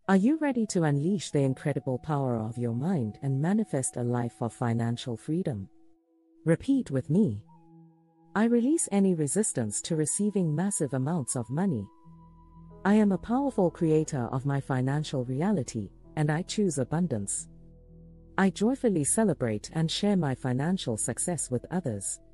Are you ready to unleash the incredible power of your mind and manifest a life of financial freedom? Repeat with me. I release any resistance to receiving massive amounts of money. I am a powerful creator of my financial reality, and I choose abundance. I joyfully celebrate and share my financial success with others.